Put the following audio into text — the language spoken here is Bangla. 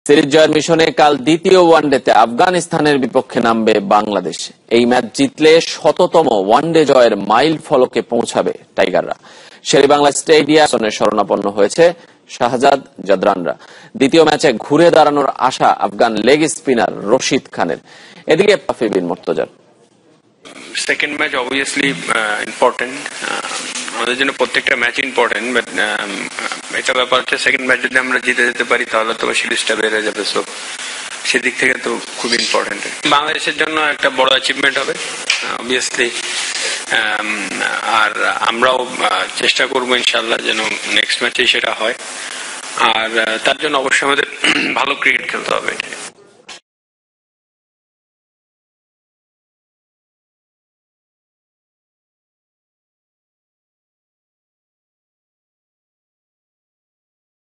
সিরিজ জয়ের মিশনে কাল দ্বিতীয় ওয়ানডেতে আফগানিস্তানের বিপক্ষে নামবে বাংলাদেশ। এই ম্যাচ জিতলে ১০০তম ওয়ানডে জয়ের মাইল ফলকে পৌঁছাবে টাইগাররা। শেরেবাংলা স্টেডিয়ামে শরণাপন্ন হয়েছে শাহজাদ জাদরানরা। দ্বিতীয় ম্যাচে ঘুরে দাঁড়ানোর আশা আফগান লেগ স্পিনার রশিদ খানের। এদিকে পাফিবিন মুর্তজার। সেকেন্ড ম্যাচ অবভিয়াসলি ইম্পর্টেন্ট, আমাদের জন্য প্রত্যেকটা ম্যাচ ইম্পর্টেন্ট, বাট এটা ব্যাপার হচ্ছে সেকেন্ড ম্যাচ যদি আমরা জিতে যেতে পারি তাহলে তো সিরিজটা বেড়ে যাবে। সো সেদিক থেকে তো খুব ইম্পর্টেন্ট, বাংলাদেশের জন্য একটা বড় অ্যাচিভমেন্ট হবে অবভিয়াসলি। আর আমরাও চেষ্টা করবো ইনশাল্লাহ যেন নেক্সট ম্যাচে সেটা হয়। আর তার জন্য অবশ্যই আমাদের ভালো ক্রিকেট খেলতে হবে।